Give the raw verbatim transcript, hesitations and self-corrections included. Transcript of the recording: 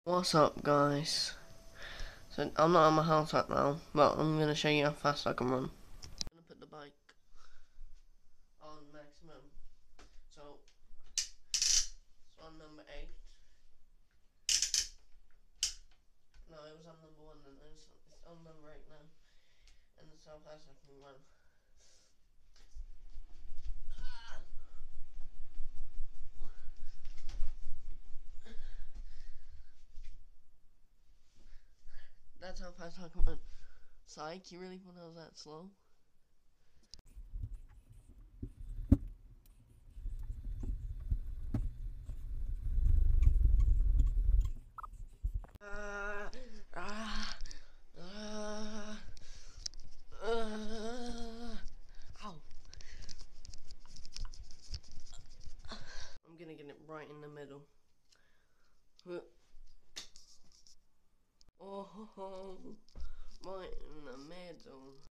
What's up, guys? So I'm not at my house right now, but I'm gonna show you how fast I can run. I'm gonna put the bike on maximum. So it's on number eight. No, it was on number one, and it's, it's on number eight now. And that's how fast I can run. That's how fast I can run. Psych, you really thought I was that slow? Ah, ah, ah, ah. Ow. I'm gonna get it right in the middle. Oh, right in the middle.